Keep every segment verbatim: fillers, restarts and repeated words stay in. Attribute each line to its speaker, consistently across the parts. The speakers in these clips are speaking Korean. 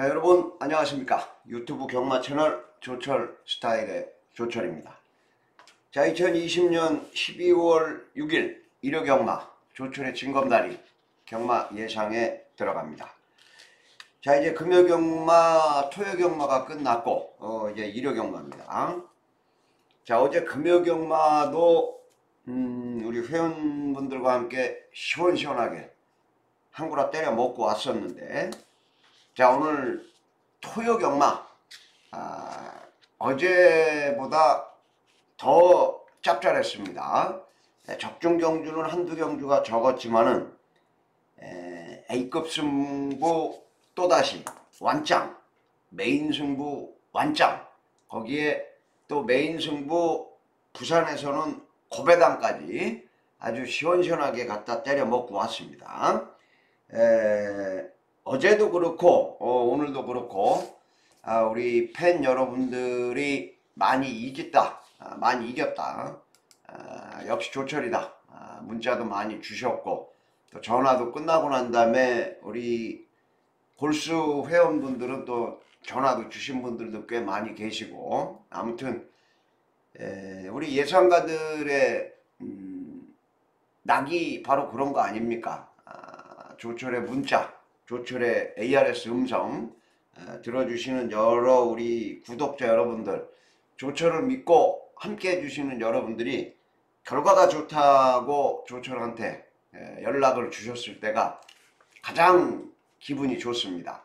Speaker 1: 자, 여러분 안녕하십니까. 유튜브 경마 채널 조철 스타일의 조철입니다. 자, 이천이십 년 십이월 육일 일요 경마 조철의 진검다리 경마 예상에 들어갑니다. 자, 이제 금요 경마 토요 경마가 끝났고 어 이제 일요 경마입니다. 자, 어제 금요 경마도 음 우리 회원분들과 함께 시원시원하게 한구라 때려 먹고 왔었는데, 자, 오늘 토요 경마 아, 어제보다 더 짭짤했습니다. 적중 경주는 한두 경주가 적었지만은 에, A급 승부 또다시 완짱, 메인 승부 완짱, 거기에 또 메인 승부 부산에서는 고배당까지 아주 시원시원하게 갖다 때려 먹고 왔습니다. 에, 어제도 그렇고 어, 오늘도 그렇고 아, 우리 팬 여러분들이 많이 이겼다, 아, 많이 이겼다. 아, 역시 조철이다. 아, 문자도 많이 주셨고 또 전화도 끝나고 난 다음에 우리 골수 회원분들은 또 전화도 주신 분들도 꽤 많이 계시고, 아무튼 에, 우리 예상가들의 음, 낙이 바로 그런 거 아닙니까? 아, 조철의 문자, 조철의 에이아르에스 음성 에, 들어주시는 여러 우리 구독자 여러분들, 조철을 믿고 함께 해주시는 여러분들이 결과가 좋다고 조철한테 에, 연락을 주셨을 때가 가장 기분이 좋습니다.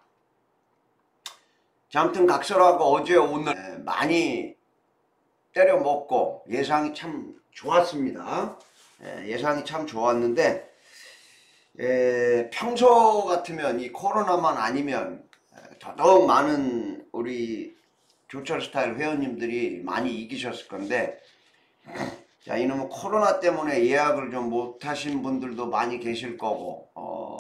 Speaker 1: 자, 아무튼 각설하고 어제 오늘 에, 많이 때려 먹고 예상이 참 좋았습니다. 에, 예상이 참 좋았는데 에, 평소 같으면 이 코로나만 아니면 더더욱 많은 우리 조철 스타일 회원님들이 많이 이기셨을 건데, 자, 이놈은 코로나 때문에 예약을 좀 못하신 분들도 많이 계실 거고 어,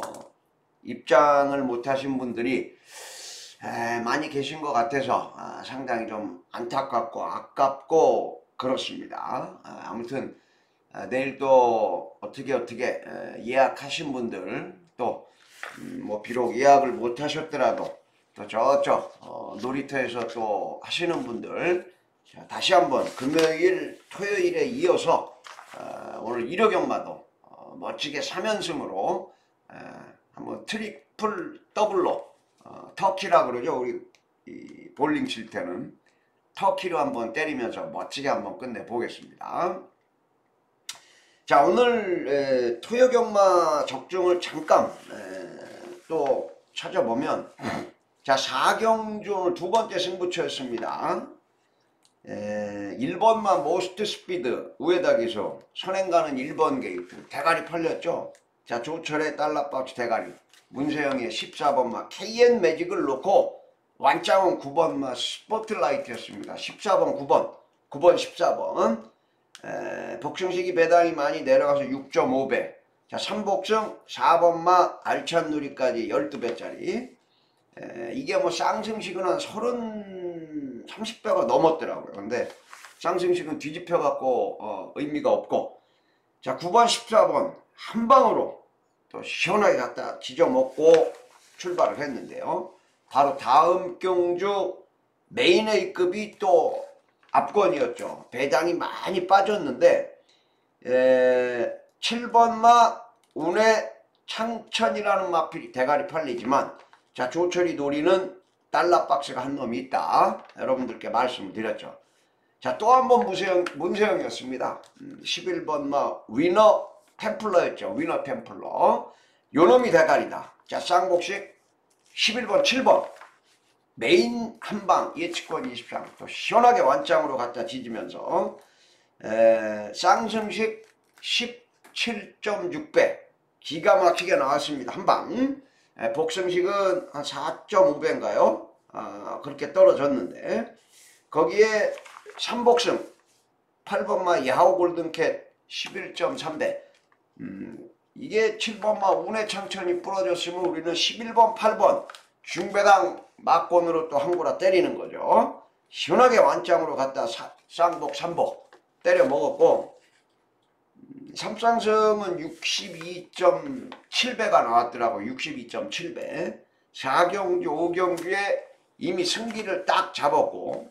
Speaker 1: 입장을 못하신 분들이 에, 많이 계신 것 같아서 아, 상당히 좀 안타깝고 아깝고 그렇습니다. 아, 아무튼 아, 내일 또 어떻게 어떻게 에, 예약하신 분들 또 뭐 음, 비록 예약을 못 하셨더라도 또 저쪽 어, 놀이터에서 또 하시는 분들, 자, 다시 한번 금요일 토요일에 이어서 어, 오늘 일요 경마도 어, 멋지게 삼 연승으로 에, 한번 트리플 더블로 어, 터키라 그러죠. 우리 이 볼링 칠 때는 터키로 한번 때리면서 멋지게 한번 끝내 보겠습니다. 자, 오늘 에, 토요 경마 적중을 잠깐 에, 또 찾아보면 자, 사 경주 오늘 두 번째 승부처였습니다. 에, 일 번마 모스트 스피드 우에다 기소 선행가는 일 번 게이트 대가리 팔렸죠. 자, 조철의 달러박스 대가리, 문세영의 십사 번마 케이엔 매직을 놓고 완짱은 구 번마 스포트라이트였습니다. 십사 번, 구 번, 구 번, 십사 번. 에, 복승식이 배당이 많이 내려가서 육 점 오 배. 자, 삼복승 사 번마 알찬 누리까지 십이 배짜리. 에, 이게 뭐 쌍승식은 한 서른, 삼십 배가 넘었더라고요. 근데 쌍승식은 뒤집혀 갖고 어, 의미가 없고, 자, 구 번, 십사 번 한 방으로 또 시원하게 갖다 지져먹고 출발을 했는데요. 바로 다음 경주 메인 A급이 또 압권이었죠. 배당이 많이 빠졌는데 에, 칠 번마 운의 창천이라는 마필이 대가리 팔리지만, 자, 조철이 노리는 달러박스가 한 놈이 있다. 여러분들께 말씀을 드렸죠. 자, 또 한 번 문세영, 문세영이었습니다. 음, 십일 번마 위너 템플러였죠. 위너 템플러. 요 놈이 대가리다. 자, 쌍복식 십일 번, 칠 번 메인 한방 예측권 이십삼 또 시원하게 완짱으로 갖다 지지면서 에, 쌍승식 십칠 점 육 배 기가 막히게 나왔습니다. 한방. 에, 복승식은 한 사 점 오 배인가요? 아, 그렇게 떨어졌는데 거기에 삼복승 팔 번마 야호 골든캣 십일 점 삼 배. 음, 이게 칠 번마 운의 창천이 부러졌으면 우리는 십일 번, 팔 번 중배당 막권으로 또 한구라 때리는 거죠. 시원하게 완짱으로 갖다 사, 쌍복, 삼복 때려 먹었고, 음, 삼쌍승은 육십이 점 칠 배가 나왔더라고. 육십이 점 칠 배. 사 경주, 오 경주에 이미 승기를 딱 잡았고,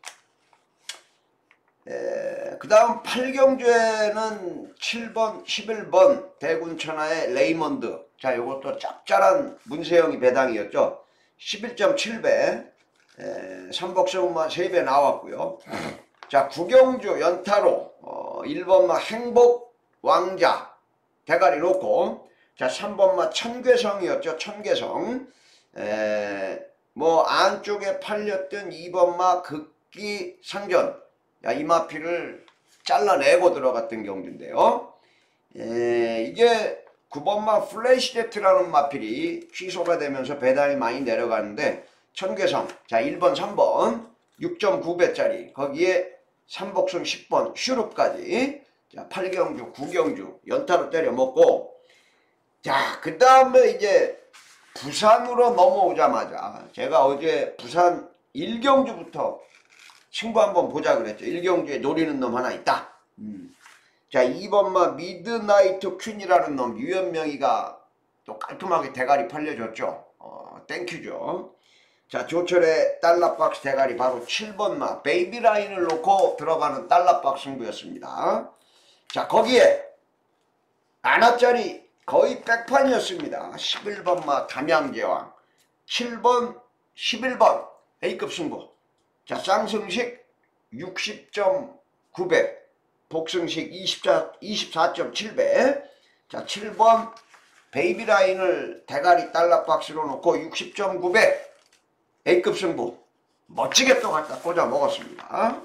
Speaker 1: 그 다음 팔 경주에는 칠 번, 십일 번 대군천하의 레이먼드. 자, 요것도 짭짤한 문세영이 배당이었죠. 십일 점 칠 배, 삼복승마 세 배 나왔고요. 자, 구 경주 연타로 어, 일 번마 행복 왕자 대가리 놓고, 자, 삼 번마 천괴성이었죠. 천괴성. 에, 뭐 안쪽에 팔렸던 이 번마 극기 상전, 야, 이 마필을 잘라내고 들어갔던 경주인데요. 에, 이게 구 번마 플래시제트라는 마필이 취소가 되면서 배당이 많이 내려가는데, 천괴성, 자, 일 번, 삼 번 육 점 구 배짜리, 거기에 삼복승 십 번 슈룹까지, 자, 팔 경주, 구 경주 연타로 때려 먹고, 자, 그 다음에 이제 부산으로 넘어오자마자 제가 어제 부산 일 경주부터 승부 한번 보자 그랬죠. 일 경주에 노리는 놈 하나 있다. 음. 자, 이 번마 미드나이트 퀸이라는 놈 유연명이가 또 깔끔하게 대가리 팔려줬죠. 어, 땡큐죠. 자, 조철의 달러박스 대가리 바로 칠 번마 베이비라인을 놓고 들어가는 달러박스 승부였습니다. 자, 거기에 하나짜리 거의 백판이었습니다. 십일 번마 담양제왕, 칠 번, 십일 번 A급 승부. 자, 쌍승식 육십 점 구 배, 복승식 이십사 점 칠 배. 자, 칠 번 베이비라인을 대가리 달러박스로 놓고 육십 점 구 배 A급 승부. 멋지게 또 갖다 꽂아 먹었습니다.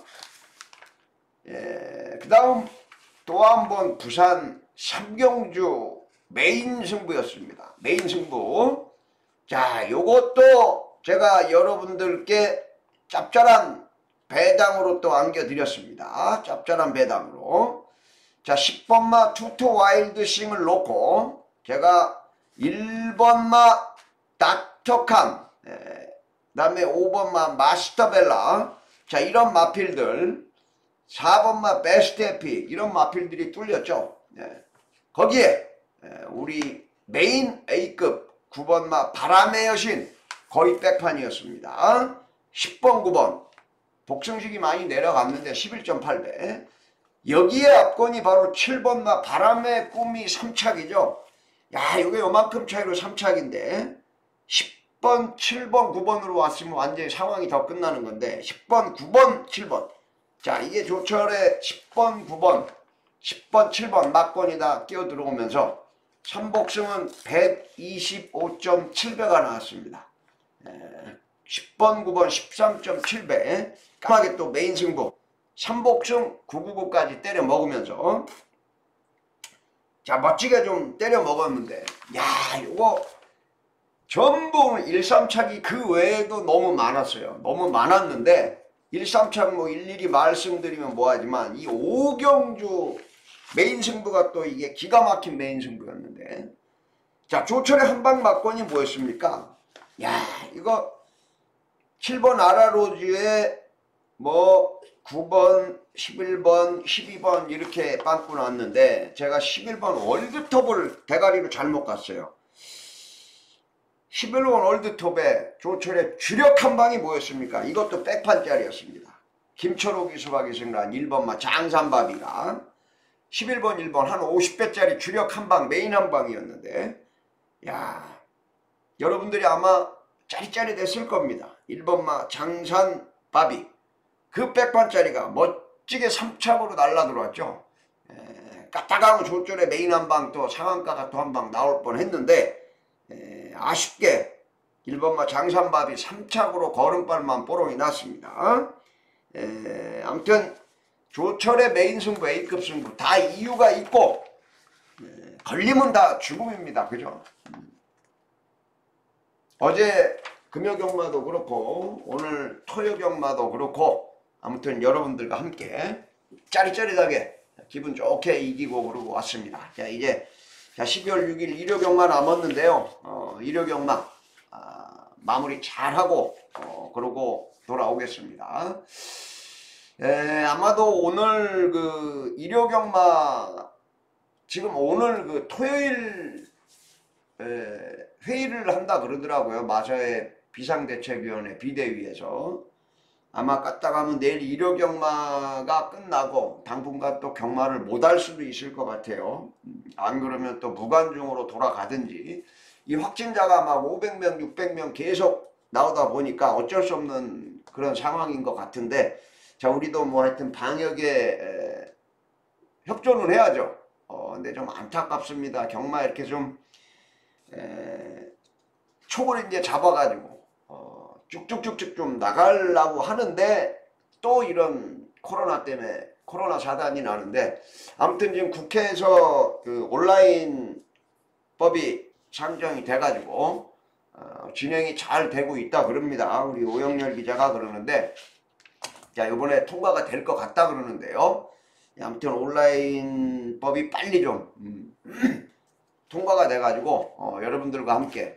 Speaker 1: 예, 그 다음 또 한 번 부산 삼 경주 메인 승부였습니다. 메인 승부. 자, 요것도 제가 여러분들께 짭짤한 배당으로 또 안겨드렸습니다. 짭짤한 배당으로. 자, 십 번마 투투 와일드 싱을 놓고 제가 일 번마 닥터칸, 그 다음에 오 번마 마스터벨라, 자, 이런 마필들, 사 번마 베스트 해피, 이런 마필들이 뚫렸죠. 네. 거기에 우리 메인 A급 구 번마 바람의 여신 거의 백판이었습니다. 십 번, 구 번 복승식이 많이 내려갔는데 십일 점 팔 배. 여기에 압권이 바로 칠 번마 바람의 꿈이 삼 착이죠. 야, 이게 요만큼 차이로 삼 착인데 십 번, 칠 번, 구 번으로 왔으면 완전히 상황이 더 끝나는 건데 십 번, 구 번, 칠 번. 자, 이게 조철의 십 번, 구 번, 십 번, 칠 번 막권이 다 끼어 들어오면서 삼복승은 백이십오 점 칠 배가 나왔습니다. 십 번, 구 번 십삼 점 칠 배. 까마게 또 메인 승부 삼복승 구백구십구까지 때려 먹으면서, 자, 멋지게 좀 때려 먹었는데, 야, 요거 전부 일, 삼 착이 그 외에도 너무 많았어요. 너무 많았는데 일, 삼 착 뭐 일일이 말씀드리면 뭐하지만 이 오 경주 메인 승부가 또 이게 기가 막힌 메인 승부였는데, 자, 조철의 한방 막권이 뭐였습니까? 야, 이거 칠 번 아라로즈에 뭐 구 번, 십일 번, 십이 번 이렇게 빵꾸 났는데 제가 십일 번 월드톱을 대가리로 잘못 갔어요. 십일 번 월드톱에 조철의 주력 한방이 뭐였습니까? 이것도 백판짜리였습니다. 김철옥이 수박이 승란 일 번마 장산바비가 십일 번, 일 번 한 오십 배짜리 주력 한방 메인 한방이었는데, 야, 여러분들이 아마 짜릿짜릿했을 겁니다. 일 번마 장산바비 그 백판짜리가 멋지게 삼 착으로 날라 들어왔죠. 에, 까딱하고 조철의 메인 한방 또 상한가가 또 한방 나올 뻔 했는데, 에, 아쉽게 일 번마 장산바비 삼 착으로 걸음발만 뽀롱이 났습니다. 에, 아무튼 조철의 메인 승부, A급 승부 다 이유가 있고, 에, 걸리면 다 죽음입니다. 그죠? 음. 어제 금요경마도 그렇고 오늘 토요경마도 그렇고 아무튼 여러분들과 함께 짜릿짜릿하게 기분 좋게 이기고 그러고 왔습니다. 자, 이제 자, 십이월 육일 일요경마 남았는데요. 어, 일요경마 아, 마무리 잘하고 어, 그러고 돌아오겠습니다. 에, 아마도 오늘 그 일요경마 지금 오늘 그 토요일 에, 회의를 한다 그러더라고요. 마사회 비상대책위원회 비대위에서. 아마 까딱하면 내일 일요 경마가 끝나고 당분간 또 경마를 못할 수도 있을 것 같아요. 안 그러면 또 무관중으로 돌아가든지. 이 확진자가 막 오백 명, 육백 명 계속 나오다 보니까 어쩔 수 없는 그런 상황인 것 같은데, 자, 우리도 뭐 하여튼 방역에 에, 협조는 해야죠. 어, 근데 좀 안타깝습니다. 경마 이렇게 좀 에, 촉을 이제 잡아가지고 어, 쭉쭉쭉쭉 좀 나가려고 하는데 또 이런 코로나 때문에 코로나 사단이 나는데, 아무튼 지금 국회에서 그 온라인 법이 상정이 돼가지고 어, 진행이 잘 되고 있다 그럽니다. 우리 오영렬 기자가 그러는데, 자, 이번에 통과가 될 것 같다 그러는데요. 아무튼 온라인 법이 빨리 좀 음, 통과가 돼가지고 어, 여러분들과 함께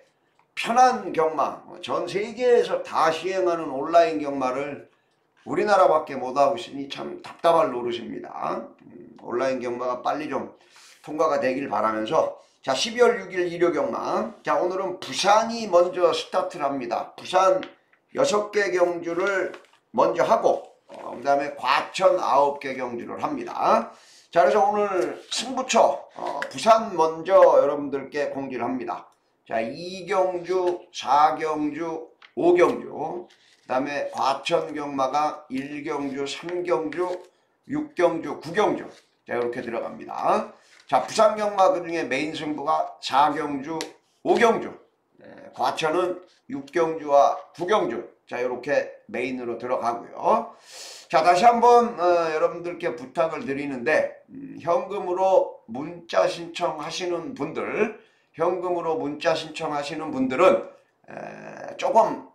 Speaker 1: 편한 경마, 전 세계에서 다 시행하는 온라인 경마를 우리나라밖에 못하고 있으니 참 답답할 노릇입니다. 음, 온라인 경마가 빨리 좀 통과가 되길 바라면서, 자, 십이월 육일 일요 경마. 자, 오늘은 부산이 먼저 스타트를 합니다. 부산 여섯 개 경주를 먼저 하고 어, 그 다음에 과천 아홉 개 경주를 합니다. 자, 그래서 오늘 승부처 어, 부산 먼저 여러분들께 공지를 합니다. 자, 이 경주, 사 경주, 오 경주, 그 다음에 과천 경마가 일 경주, 삼 경주, 육 경주, 구 경주. 자, 이렇게 들어갑니다. 자, 부산 경마 그 중에 메인 승부가 사 경주, 오 경주, 네, 과천은 육 경주와 구 경주. 자, 이렇게 메인으로 들어가고요. 자, 다시 한번 어, 여러분들께 부탁을 드리는데, 음, 현금으로 문자 신청하시는 분들, 현금으로 문자 신청하시는 분들은 에, 조금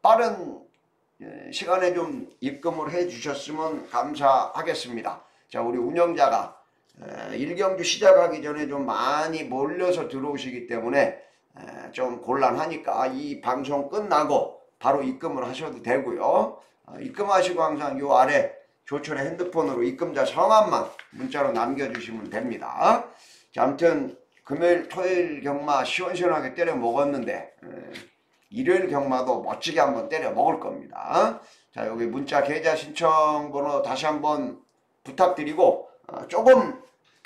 Speaker 1: 빠른 에, 시간에 좀 입금을 해 주셨으면 감사하겠습니다. 자, 우리 운영자가 에, 일 경주 시작하기 전에 좀 많이 몰려서 들어오시기 때문에 에, 좀 곤란하니까 이 방송 끝나고 바로 입금을 하셔도 되고요. 어, 입금하시고 항상 요 아래 조철의 핸드폰으로 입금자 성함만 문자로 남겨주시면 됩니다. 자, 아무튼 금요일 토요일 경마 시원시원하게 때려 먹었는데 에, 일요일 경마도 멋지게 한번 때려 먹을 겁니다. 자, 여기 문자 계좌 신청 번호 다시 한번 부탁드리고 어, 조금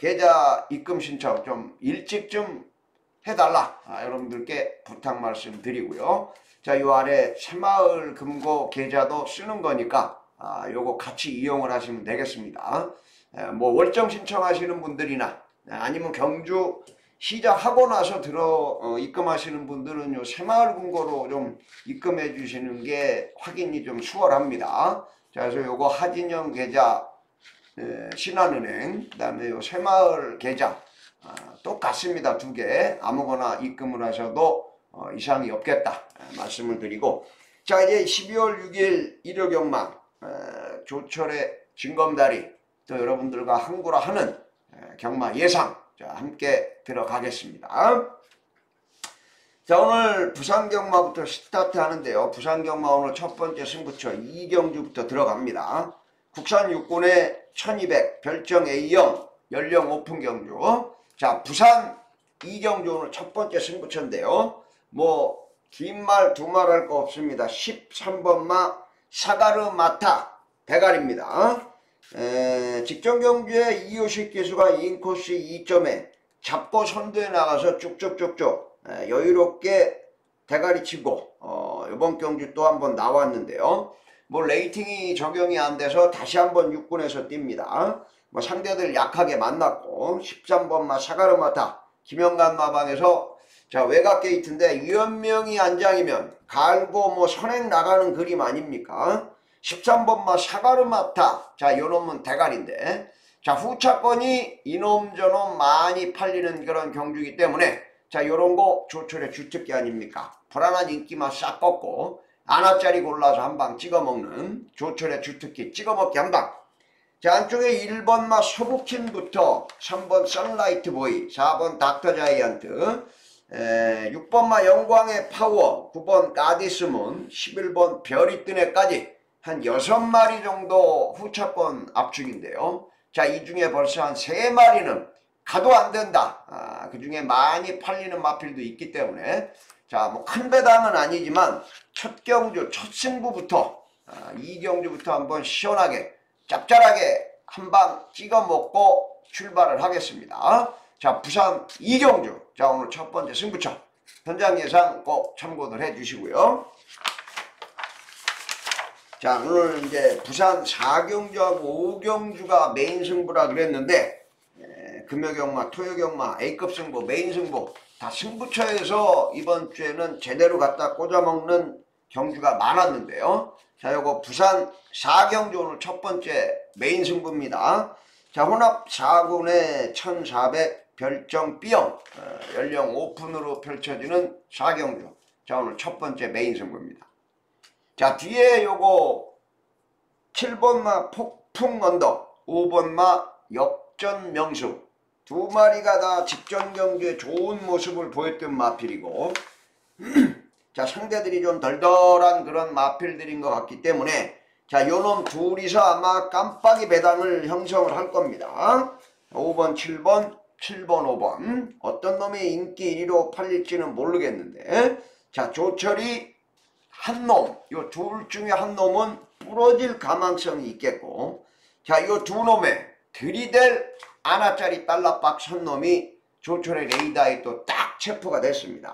Speaker 1: 계좌 입금 신청 좀 일찍 좀 해달라, 아, 여러분들께 부탁 말씀 드리고요. 자, 요 아래 새마을 금고 계좌도 쓰는 거니까 아, 요거 같이 이용을 하시면 되겠습니다. 에, 뭐 월정 신청하시는 분들이나 아니면 경주 시작하고 나서 들어 어, 입금하시는 분들은 요 새마을 금고로 좀 입금해 주시는 게 확인이 좀 수월합니다. 자, 그래서 요거 하진영 계좌, 에, 신한은행, 그 다음에 요 새마을 계좌 아, 똑같습니다. 두 개 아무거나 입금을 하셔도 어, 이상이 없겠다 에, 말씀을 드리고, 자, 이제 십이월 육일 일요 경마 에, 조철의 징검다리, 또 여러분들과 항구라 하는 에, 경마 예상, 자, 함께 들어가겠습니다. 자, 오늘 부산 경마부터 스타트 하는데요. 부산 경마 오늘 첫 번째 승부처 이 경주부터 들어갑니다. 국산 육군의 천이백 별정 A형 연령 오픈 경주. 자, 부산 이 경주 오늘 첫 번째 승부처인데요. 뭐 긴 말 두 말 할 거 없습니다. 십삼 번마 사가르마타 대가리입니다. 에, 직전 경주에 이호식 기수가 인코스 이 점에 잡고 선두에 나가서 쭉쭉쭉쭉 에, 여유롭게 대가리 치고 어, 이번 경주 또 한번 나왔는데요. 뭐 레이팅이 적용이 안 돼서 다시 한번 육군에서 뜁니다. 뭐 상대들 약하게 만났고, 십삼 번마 사가르마타 김영관 마방에서 자, 외곽 게이트인데 위원명이 안장이면 갈고 뭐 선행 나가는 그림 아닙니까? 십삼 번마 사가르마타, 자, 요놈은 대가리인데, 자, 후차권이 이놈 저놈 많이 팔리는 그런 경주이기 때문에 자, 요런거 조철의 주특기 아닙니까? 불안한 인기만 싹 꺾고 아나짜리 골라서 한방 찍어먹는 조철의 주특기, 찍어먹기 한방. 자, 안쪽에 일 번마 소부킨부터 삼 번 선라이트 보이, 사 번 닥터 자이언트, 에, 육 번마 영광의 파워, 구 번 가디스문, 십일 번 별이 뜨네까지 한 여섯 마리 정도 후차권 압축인데요. 자, 이 중에 벌써 한 세 마리는 가도 안 된다. 아, 그 중에 많이 팔리는 마필도 있기 때문에 자, 뭐 큰 배당은 아니지만 첫 경주, 첫 승부부터 아, 이 경주부터 한번 시원하게 짭짤하게 한방 찍어 먹고 출발을 하겠습니다. 자, 부산 이 경주. 자, 오늘 첫 번째 승부처. 현장 예상 꼭 참고를 해 주시고요. 자, 오늘 이제 부산 사 경주하고 오 경주가 메인 승부라 그랬는데 에, 금요경마, 토요경마, A급 승부, 메인 승부 다 승부처에서 이번 주에는 제대로 갖다 꽂아먹는 경주가 많았는데요. 자, 요거 부산 사 경주 오늘 첫 번째 메인 승부입니다. 자, 혼합 사 군에 천사백 별정 B형 어, 연령 오픈으로 펼쳐지는 사 경주. 자, 오늘 첫 번째 메인 승부입니다. 자, 뒤에 요거 칠 번마 폭풍 언덕, 오 번마 역전 명수 두 마리가 다 직전 경기에 좋은 모습을 보였던 마필이고 자, 상대들이 좀 덜덜한 그런 마필들인 것 같기 때문에 자, 요놈 둘이서 아마 깜빡이 배당을 형성을 할 겁니다. 오 번, 칠 번, 칠 번, 오 번 어떤 놈이 인기 일 위로 팔릴지는 모르겠는데 자, 조철이 한 놈, 요 둘 중에 한 놈은 부러질 가망성이 있겠고 자, 요 두 놈의 들이댈 아나짜리 달러박스 한 놈이 조철의 레이더에 또 딱 체포가 됐습니다.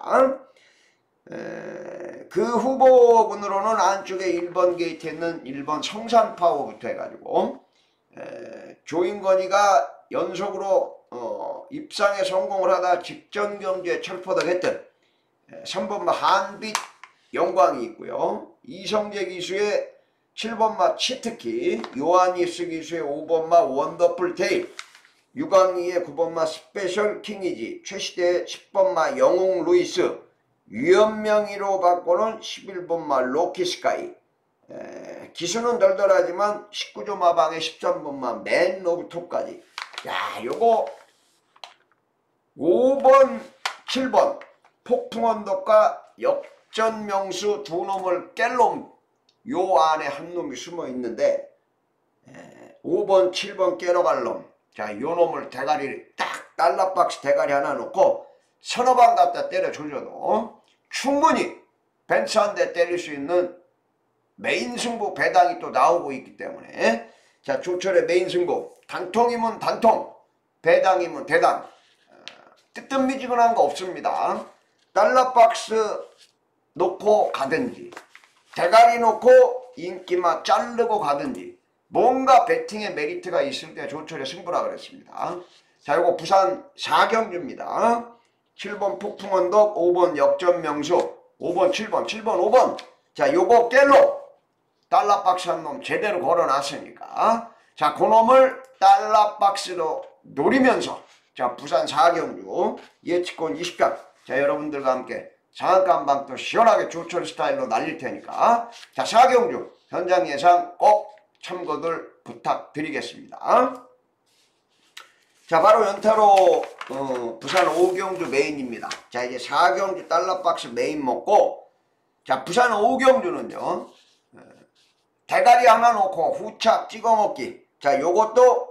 Speaker 1: 에, 그 후보군으로는 안쪽에 일 번 게이트에 있는 일 번 성산파워부터 해가지고 에, 조인건이가 연속으로 어, 입상에 성공을 하다 직전 경기에 철포덕 했던 에, 삼 번마 한빛 영광이 있고요. 이성재 기수의 칠 번마 치트키, 요하니스 기수의 오 번마 원더풀 테일, 유광희의 구 번마 스페셜 킹이지, 최시대의 십 번마 영웅 루이스, 위험명의로 바꾸는 십일 번마 로키스카이, 에, 기수는 덜덜하지만 십구 조 마방의 십삼 번마 맨 오브 톱까지. 야, 요거 오 번, 칠 번 폭풍언덕과 역전명수 두 놈을 깰 놈, 요 안에 한 놈이 숨어 있는데 에, 오 번, 칠 번 깨러 갈 놈. 자, 요 놈을 대가리 딱 달러박스 대가리 하나 놓고 서너 방 갖다 때려 조져도 충분히 벤츠 한 대 때릴 수 있는 메인 승부 배당이 또 나오고 있기 때문에 자, 조철의 메인 승부 단통이면 단통, 배당이면 대당, 어, 뜨뜻미지근한 거 없습니다. 달러박스 놓고 가든지 대가리 놓고 인기만 자르고 가든지 뭔가 배팅의 메리트가 있을 때 조철의 승부라 그랬습니다. 자, 요거 부산 사 경주입니다. 칠 번 폭풍언덕, 오 번 역전명수, 오 번, 칠 번, 칠 번, 오 번. 자, 요거 깰로 달러박스 한 놈 제대로 걸어놨으니까 자, 그 놈을 달러박스로 노리면서 자, 부산 사 경주 예측권 이십 강 자, 여러분들과 함께 장안감 방도 시원하게 조철 스타일로 날릴 테니까 자, 사 경주 현장 예상 꼭 참고들 부탁드리겠습니다. 자, 바로 연타로 어, 부산 오 경주 메인입니다. 자, 이제 사 경주 달러박스 메인 먹고 자, 부산 오 경주는요 어, 대가리 하나 놓고 후착 찍어 먹기. 자, 요것도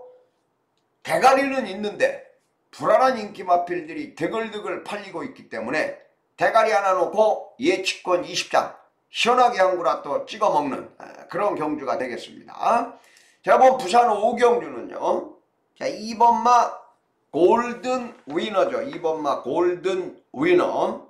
Speaker 1: 대가리는 있는데 불안한 인기 마필들이 드글드글 팔리고 있기 때문에 대가리 하나 놓고 예측권 이십 장 시원하게 한 구라 또 찍어 먹는 그런 경주가 되겠습니다. 자, 뭐 부산 오 경주는요 자, 이 번마 골든 위너죠. 이 번마 골든 위너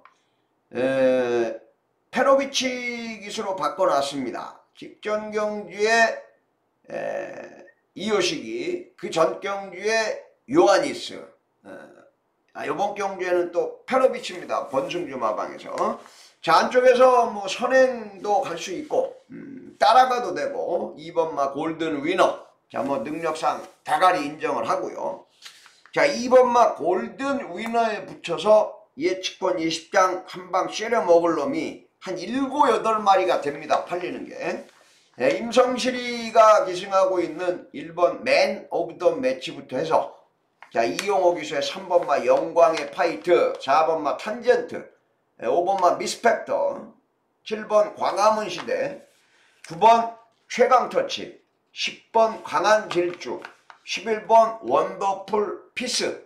Speaker 1: 에, 페로비치 기수로 바꿔놨습니다. 직전 경주에 에, 이효식이 그 전 경주에 요하니스 에, 아, 요번 경주에는 또 페로비치입니다. 번승주 마방에서 자, 안쪽에서 뭐 선행도 갈 수 있고 음, 따라가도 되고 이 번마 골든 위너 자, 뭐 능력상 대가리 인정을 하고요. 자, 이 번마 골든 위너에 붙여서 예측권 이십 장 한 방 쉐려 먹을 놈이 한 일곱, 여덟 마리가 됩니다. 팔리는 게. 네, 임성실이가 기승하고 있는 일 번 맨 오브 더 매치부터 해서 자, 이용호 기수의 삼 번마 영광의 파이트, 사 번마 탄젠트, 오 번마 미스펙터, 칠 번 광화문 시대, 구 번 최강터치, 십 번 강한 질주, 십일 번 원더풀 피스,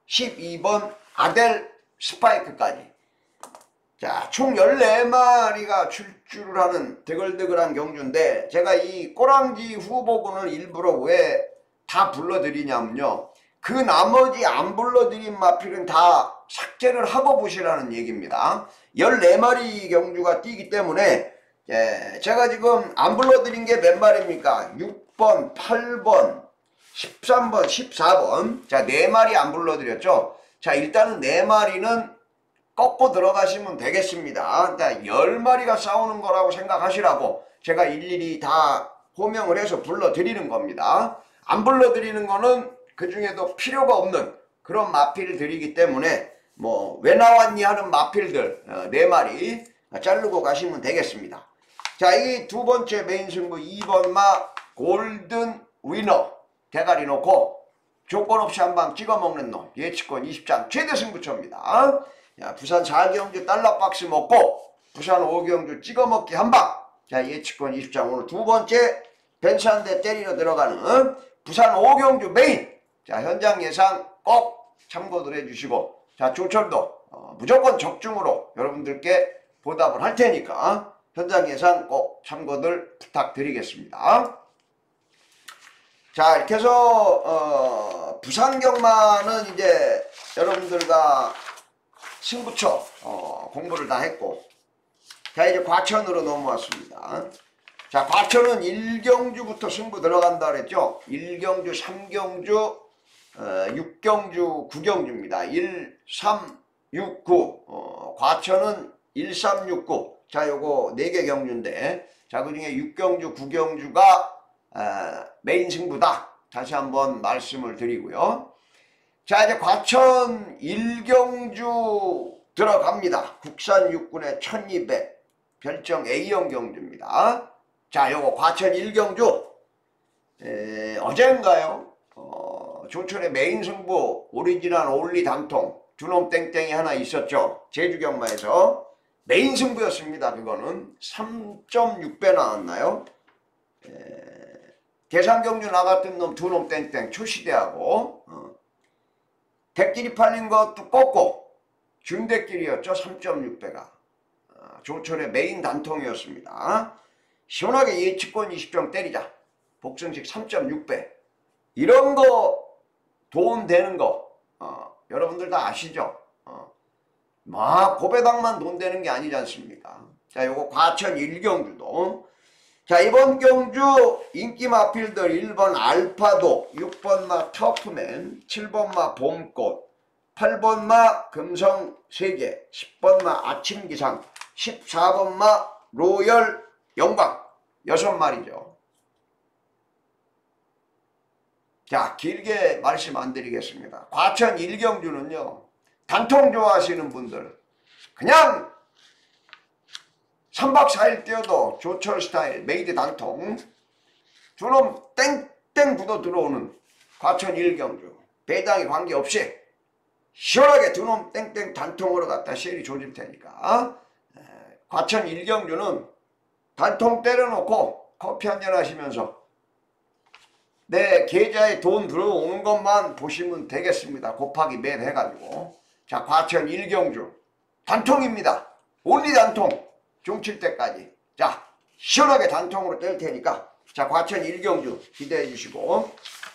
Speaker 1: 십이 번 아델 스파이크까지. 자, 총 열네 마리가 출주를 하는 드글드글한 경주인데, 제가 이 꼬랑지 후보군을 일부러 왜 다 불러드리냐면요, 그 나머지 안 불러드린 마필은 다 삭제를 하고 보시라는 얘기입니다. 열네 마리 경주가 뛰기 때문에 예, 제가 지금 안 불러드린 게 몇 마리입니까? 육 번, 팔 번, 십삼 번, 십사 번. 자, 네 마리 안 불러드렸죠? 자, 일단은 네 마리는 꺾고 들어가시면 되겠습니다. 자, 열 마리가 싸우는 거라고 생각하시라고 제가 일일이 다 호명을 해서 불러드리는 겁니다. 안 불러드리는 거는 그 중에도 필요가 없는 그런 마필을 드리기 때문에 뭐 왜 나왔니 하는 마필들 어, 네 마리 자르고 가시면 되겠습니다. 자, 이 두 번째 메인 승부 이 번 마 골든 위너 대가리 놓고 조건 없이 한 방 찍어 먹는 놈 예측권 이십 장 최대 승부처입니다. 자, 부산 사 경주 달러 박스 먹고 부산 오 경주 찍어 먹기 한 방. 자, 예측권 이십 장 오늘 두 번째 벤츠 한 대 때리러 들어가는 부산 오 경주 메인. 자, 현장 예상 꼭 참고들 해주시고, 자, 조철도 어, 무조건 적중으로 여러분들께 보답을 할 테니까 현장 예상 꼭 참고들 부탁드리겠습니다. 자, 이렇게 해서 어, 부산 경마는 이제 여러분들과 승부처 어, 공부를 다 했고, 자, 이제 과천으로 넘어왔습니다. 자, 과천은 일 경주부터 승부 들어간다 그랬죠. 일 경주, 삼 경주, 어, 육 경주, 구 경주입니다. 일, 삼, 육, 구. 어, 과천은 일, 삼, 육, 구. 자, 요거 네 개 경주인데, 자, 그 중에 육 경주, 구 경주가 어, 메인 승부다. 다시 한번 말씀을 드리고요. 자, 이제 과천 일 경주 들어갑니다. 국산 육군의 천이백 별정 A형 경주입니다. 자, 요거 과천 일 경주 에, 어젠가요? 어, 조천의 메인 승부 오리지널 올리 단통 두 놈 땡땡이 하나 있었죠. 제주 경마에서 메인 승부였습니다. 그거는 삼 점 육 배 나왔나요? 에, 대상 경주 나갔던 놈 두 놈 땡땡 초시대하고 어. 대끼리 팔린 것도 꺾고 준대끼리였죠. 삼 점 육 배가 어, 조철의 메인 단통이었습니다. 시원하게 예측권 이십 점 때리자. 복승식 삼 점 육 배. 이런 거 돈 되는 거 어, 여러분들 다 아시죠? 어. 막 고배당만 돈 되는 게 아니지 않습니까? 자, 요거 과천 일 경주도 자, 이번 경주 인기 마필들 일 번 알파도, 육 번 마 터프맨, 칠 번 마 봄꽃, 팔 번 마 금성세계, 십 번 마 아침기상, 십사 번 마 로열 영광 여섯 마리죠. 자, 길게 말씀 안 드리겠습니다. 과천 일 경주는요, 단통 좋아하시는 분들 그냥 삼 박 사 일 뛰어도 조철 스타일 메이드 단통 두 놈 땡땡 굳어 들어오는 과천 일 경주 배당이 관계없이 시원하게 두 놈 땡땡 단통으로 갖다 쉘이 조질 테니까 에, 과천 일 경주는 단통 때려놓고 커피 한잔 하시면서 내 계좌에 돈 들어오는 것만 보시면 되겠습니다. 곱하기 몇 해가지고. 자, 과천 일 경주 단통입니다. 올리 단통 종칠 때까지. 자, 시원하게 단통으로 뗄 테니까 자, 과천 일 경주 기대해 주시고,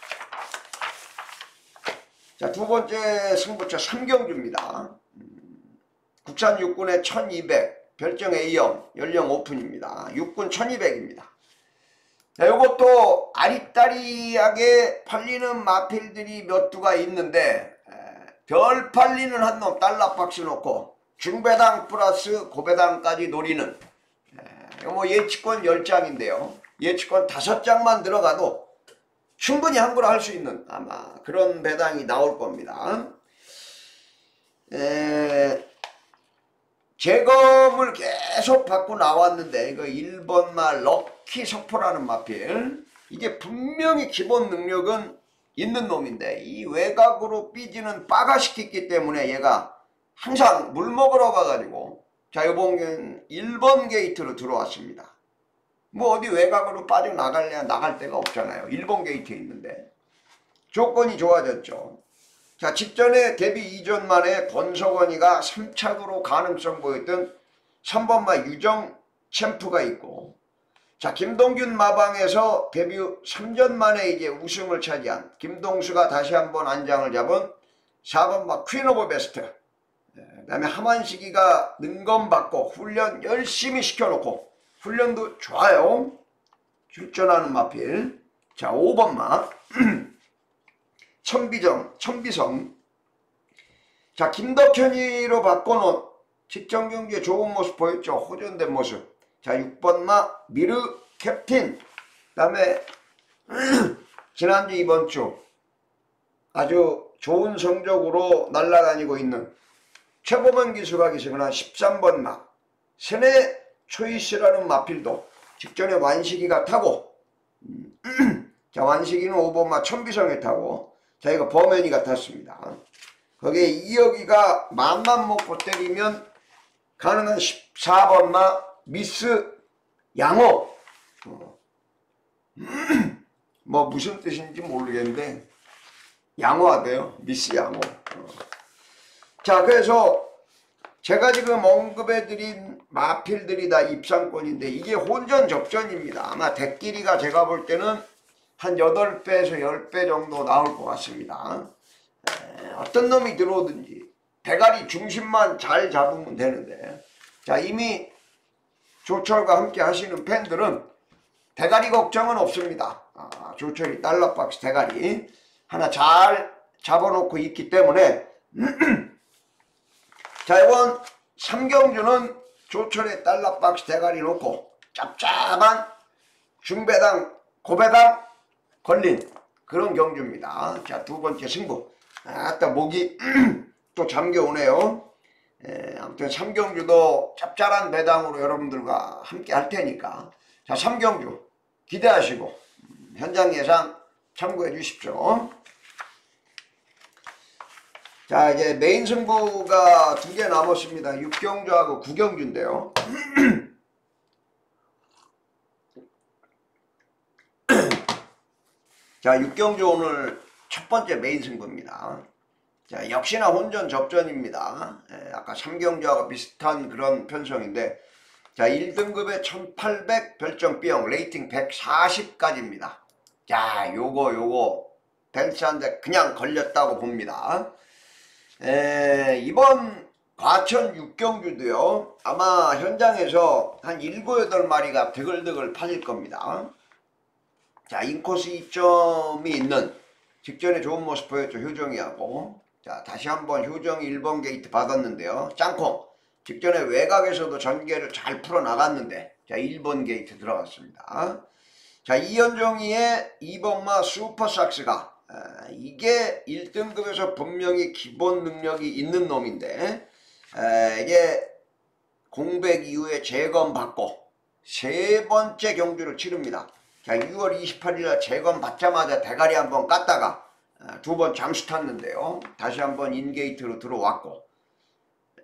Speaker 1: 자, 두 번째 승부처 삼 경주입니다. 음, 국산 육군의 천이백 별정 A형 연령 오픈입니다. 육군 천이백입니다. 자, 요것도 아리따리하게 팔리는 마필들이 몇 두가 있는데 에, 별 팔리는 한 놈 달러 박스 놓고 중배당 플러스 고배당까지 노리는 에, 뭐 예측권 열 장인데요. 예측권 다섯 장만 들어가도 충분히 함부로 할 수 있는 아마 그런 배당이 나올 겁니다. 에, 재검을 계속 받고 나왔는데 이거 일 번 마 럭키 석포라는 마필, 이게 분명히 기본 능력은 있는 놈인데 이 외곽으로 삐지는 빠가시켰기 때문에 얘가 항상 물 먹으러 가가지고 자, 요번 일 번 게이트로 들어왔습니다. 뭐 어디 외곽으로 빠져나갈래야 나갈 데가 없잖아요. 일 번 게이트에 있는데 조건이 좋아졌죠. 자, 직전에 데뷔 이전 만에 권석원이가 삼 차도로 가능성 보였던 삼 번마 유정 챔프가 있고, 자, 김동균 마방에서 데뷔 삼 전 만에 이제 우승을 차지한 김동수가 다시 한번 안장을 잡은 사 번마 퀸 오브 베스트. 그 다음에 하만식이가 능검받고 훈련 열심히 시켜놓고 훈련도 좋아요. 출전하는 마필. 자, 오 번마 천비정, 천비성. 자, 김덕현이로 바꿔놓은 직전 경기에 좋은 모습 보였죠. 호전된 모습. 자, 육 번마 미르 캡틴. 그 다음에 지난주 이번주 아주 좋은 성적으로 날아다니고 있는 최고번 기수가 기승을 한 십삼 번마 세네 초이스라는 마필도 직전에 완식이가 타고 자, 완식이는 오 번마 천비성에 타고, 자, 이거 범현이가 탔습니다. 거기에 이혁이가 맘만 먹고 때리면 가능한 십사 번마 미스 양호. 어. 뭐 무슨 뜻인지 모르겠는데 양호하대요. 미스 양호. 어. 자, 그래서 제가 지금 언급해드린 마필들이 다 입상권인데 이게 혼전 접전입니다. 아마 대끼리가 제가 볼 때는 한 여덟 배에서 십 배 정도 나올 것 같습니다. 에, 어떤 놈이 들어오든지 대가리 중심만 잘 잡으면 되는데, 자, 이미 조철과 함께 하시는 팬들은 대가리 걱정은 없습니다. 아, 조철이 달러박스 대가리 하나 잘 잡아놓고 있기 때문에 자, 이번 삼경주는 조철의 달러박스 대가리 놓고 짭짭한 중배당 고배당 걸린 그런 경주입니다. 자, 두 번째 승부. 아따 목이 또 잠겨오네요. 에, 아무튼 삼경주도 짭짤한 배당으로 여러분들과 함께 할 테니까, 자, 삼경주 기대하시고 음, 현장 예상 참고해 주십시오. 자, 이제 메인 승부가 두 개 남았습니다. 육 경주하고 구 경주인데요. 자, 육 경주 오늘 첫 번째 메인 승부입니다. 자, 역시나 혼전 접전입니다. 예, 아까 삼 경주하고 비슷한 그런 편성인데, 자, 일 등급에 천팔백 별점 B형 레이팅 백사십까지입니다. 자, 요거 요거 벤츠한테 그냥 걸렸다고 봅니다. 에, 이번 과천 육 경주도요 아마 현장에서 한 일곱, 여덟 마리가 드글드글 팔릴 겁니다. 자, 인코스 이 점이 있는 직전에 좋은 모습 보였죠. 효정이하고. 자, 다시 한번 효정이 일 번 게이트 받았는데요. 짱콩 직전에 외곽에서도 전개를 잘 풀어나갔는데, 자, 일 번 게이트 들어갔습니다. 자, 이현정이의 이 번마 슈퍼삭스가 아, 이게 일 등급에서 분명히 기본 능력이 있는 놈인데, 아, 이게 공백 이후에 재검받고 세 번째 경주를 치릅니다. 자, 유월 이십팔일날 재검 받자마자 대가리 한번 깠다가 아, 두 번 잠수 탔는데요. 다시 한번 인게이트로 들어왔고, 에,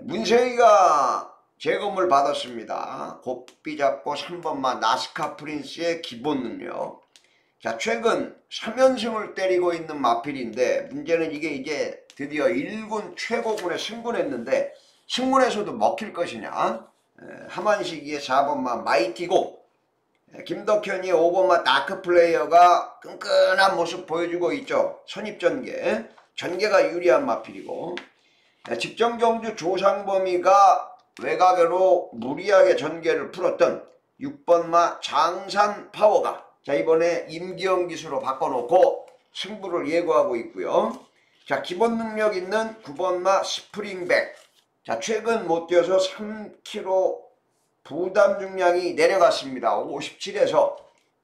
Speaker 1: 문세희가 재검을 받았습니다. 곱비 잡고 삼 번마 나스카 프린스의 기본 능력. 자, 최근 삼 연승을 때리고 있는 마필인데, 문제는 이게 이제 드디어 일 군 최고군에 승군했는데 승군에서도 먹힐 것이냐. 에, 하만식이의 사 번마 마이티고, 에, 김덕현이 오 번마 다크플레이어가 끈끈한 모습 보여주고 있죠. 선입전개, 전개가 유리한 마필이고, 에, 직전경주 조상범이가 외곽으로 무리하게 전개를 풀었던 육 번마 장산 파워가, 자, 이번에 임기영 기수로 바꿔놓고 승부를 예고하고 있고요. 자, 기본 능력 있는 구 번마 스프링백. 자, 최근 못 뛰어서 삼 킬로그램 부담 중량이 내려갔습니다. 오십칠에서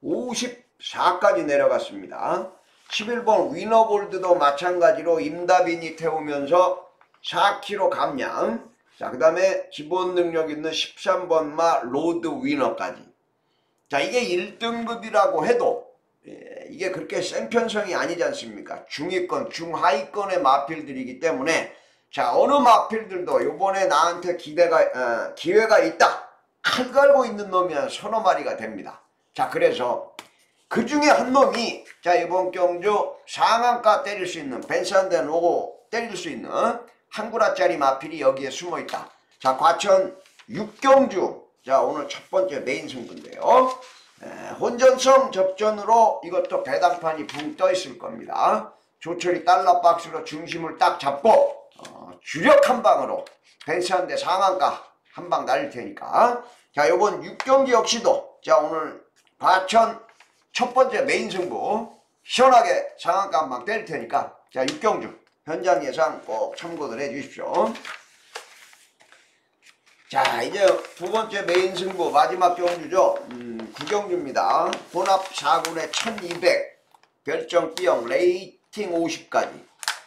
Speaker 1: 오십사까지 내려갔습니다. 십일 번 위너골드도 마찬가지로 임다빈이 태우면서 사 킬로그램 감량. 자, 그 다음에 기본 능력 있는 십삼 번마 로드 위너까지. 자, 이게 일 등급이라고 해도 예, 이게 그렇게 센 편성이 아니지 않습니까? 중위권, 중하위권의 마필들이기 때문에, 자, 어느 마필들도 요번에 나한테 기대가, 어, 기회가 있다, 칼 갈고 있는 놈이 한 서너 마리가 됩니다. 자, 그래서 그 중에 한 놈이 자 이번 경주 상한가 때릴 수 있는 벤산데 놓고 때릴 수 있는 한 구라짜리 마필이 여기에 숨어있다. 자 과천 육경주 자 오늘 첫 번째 메인 승부인데요. 에, 혼전성 접전으로 이것도 배당판이 붕 떠 있을 겁니다. 조철이 달러 박스로 중심을 딱 잡고 어, 주력 한 방으로 벤산데 상한가 한 방 날릴 테니까 자 요번 육경주 역시도 자 오늘 과천 첫 번째 메인 승부 시원하게 상한가 한 방 때릴 테니까 자 육경주 현장 예상 꼭 참고들 해 주십시오. 자 이제 두 번째 메인 승부 마지막 경주죠. 음, 구경주입니다. 혼합 사 군에 천이백 별정 B형 레이팅 오십까지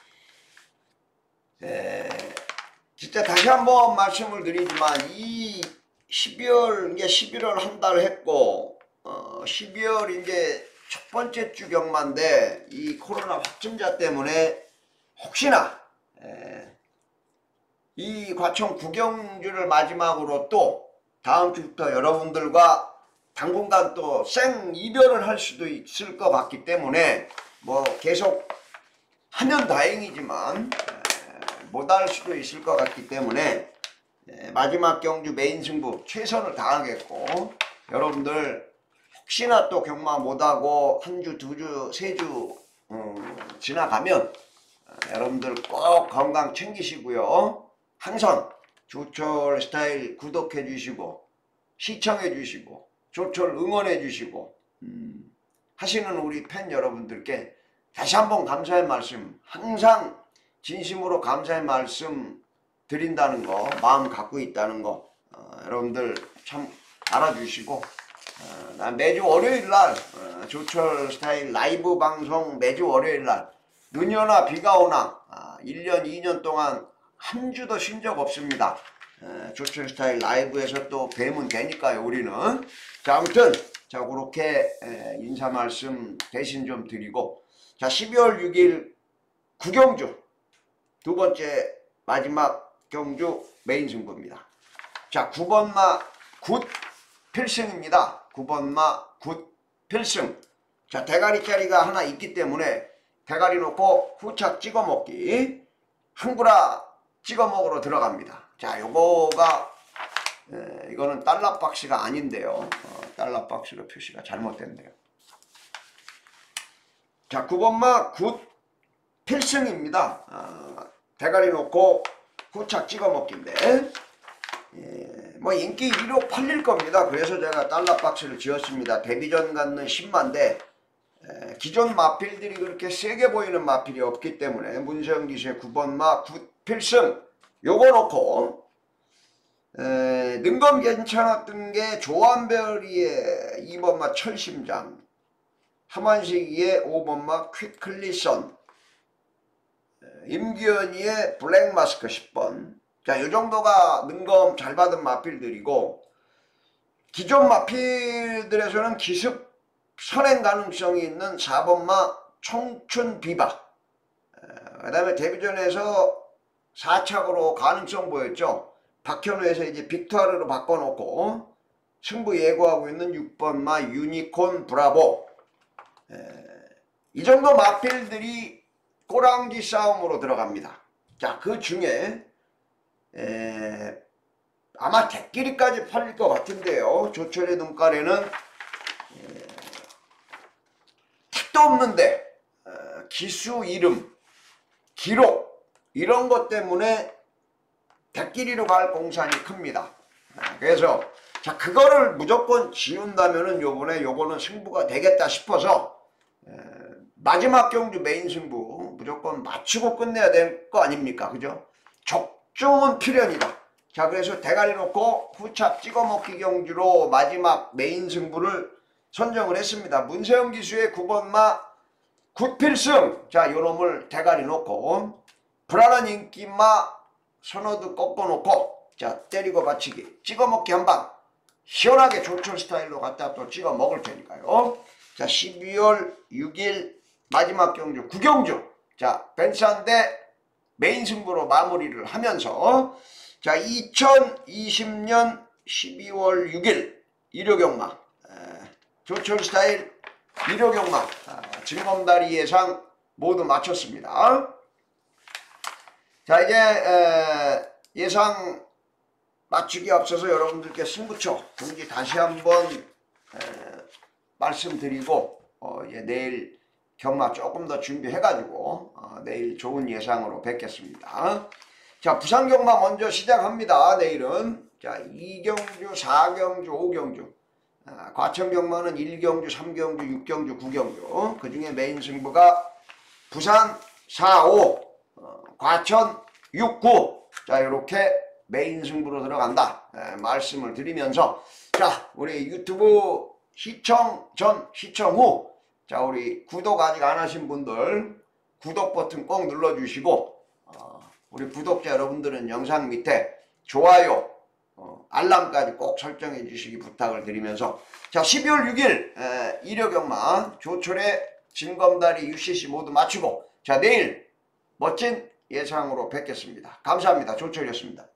Speaker 1: 에, 진짜 다시 한번 말씀을 드리지만 이 십이월 이제 십일월 한 달 했고 어, 십이월 이제 첫 번째 주 경마인데 이 코로나 확진자 때문에 혹시나 에, 이 과천 구경주를 마지막으로 또 다음 주부터 여러분들과 당분간 또 생 이별을 할 수도 있을 것 같기 때문에 뭐 계속 하면 다행이지만 못할 수도 있을 것 같기 때문에 마지막 경주 메인 승부 최선을 다하겠고 여러분들 혹시나 또 경마 못하고 한 주, 두 주, 세 주 음, 지나가면 여러분들 꼭 건강 챙기시고요. 항상 조철 스타일 구독해 주시고 시청해 주시고 조철 응원해 주시고 음, 하시는 우리 팬 여러분들께 다시 한번 감사의 말씀 항상 진심으로 감사의 말씀 드린다는 거 마음 갖고 있다는 거 어, 여러분들 참 알아주시고 어, 난 매주 월요일날 어, 조철 스타일 라이브 방송 매주 월요일날 눈이 오나 비가 오나 아, 일 년 이 년 동안 한 주도 쉰 적 없습니다. 에, 조철 스타일 라이브에서 또 뵈면 되니까요 우리는. 자 아무튼 자 그렇게 에, 인사 말씀 대신 좀 드리고 자 십이월 육일 구경주 두 번째 마지막 경주 메인 승부입니다. 자 구 번마 굿 필승입니다. 구 번마 굿 필승. 자 대가리짜리가 하나 있기 때문에 대가리 놓고 후착 찍어 먹기 한구라 찍어 먹으러 들어갑니다. 자 요거가 에, 이거는 달러 박스가 아닌데요. 어, 달러 박스로 표시가 잘못됐네요. 자 구 번마 굿 필승입니다. 어, 대가리 놓고 후착 찍어 먹기인데 예, 뭐 인기 일 위로 팔릴 겁니다. 그래서 제가 달러 박스를 지었습니다. 데뷔전 갖는 신마인데 에, 기존 마필들이 그렇게 세게 보이는 마필이 없기 때문에 문세영 기수의 구 번마 굿 필승 요거 놓고 에, 능검 괜찮았던 게 조한별이의 이 번마 철심장 함한식이의 오 번마 퀵클리선 임기현이의 블랙마스크 십 번 자 요정도가 능검 잘 받은 마필들이고 기존 마필들에서는 기습 선행 가능성이 있는 사 번마 청춘 비바 그 다음에 데뷔전에서 사 착으로 가능성 보였죠. 박현우에서 이제 빅투아르로 바꿔놓고 승부 예고하고 있는 육 번마 유니콘 브라보 에, 이 정도 마필들이 꼬랑지 싸움으로 들어갑니다. 자 그 중에 에, 아마 대끼리까지 팔릴 것 같은데요. 조철의 눈깔에는 에, 택도 없는데 에, 기수 이름 기록 이런 것 때문에 대끼리로 갈 공산이 큽니다. 그래서 자 그거를 무조건 지운다면은 요번에 요거는 승부가 되겠다 싶어서 에, 마지막 경주 메인 승부 무조건 맞추고 끝내야 될 거 아닙니까? 그죠? 적중은 필연이다. 자 그래서 대가리 놓고 후착 찍어먹기 경주로 마지막 메인 승부를 선정을 했습니다. 문세영 기수의 구 번마 굿필승 자 요놈을 대가리 놓고 불안한 인기마 선호도 꺾어놓고 자 때리고 받치기 찍어먹기 한방 시원하게 조철 스타일로 갖다 또 찍어 먹을 테니까요. 자 십이월 육일 마지막 경주 구경주 자 벤산대 메인 승부로 마무리를 하면서 자 이천이십 년 십이월 육일 일요경마 조철 스타일 일요경마 아, 진검다리 예상 모두 마쳤습니다. 자, 이제 에, 예상 맞추기 앞서서 여러분들께 승부처 경기 다시 한번 에, 말씀드리고 어, 이제 내일 경마 조금 더 준비해가지고 어, 내일 좋은 예상으로 뵙겠습니다. 자, 부산 경마 먼저 시작합니다. 내일은 자 이 경주, 사 경주, 오 경주 아, 과천 경마는 일 경주, 삼 경주, 육 경주, 구 경주 그 중에 메인 승부가 부산 사, 오, 어, 과천 육, 구 자 이렇게 메인 승부로 들어간다 에, 말씀을 드리면서 자 우리 유튜브 시청 전 시청 후 자 우리 구독 아직 안 하신 분들 구독 버튼 꼭 눌러주시고 어, 우리 구독자 여러분들은 영상 밑에 좋아요 어, 알람까지 꼭 설정해 주시기 부탁을 드리면서 자 십이월 육일 에, 일요경마 조철의 진검다리 유씨씨 모두 마치고 자 내일 멋진 예상으로 뵙겠습니다. 감사합니다. 조철이었습니다.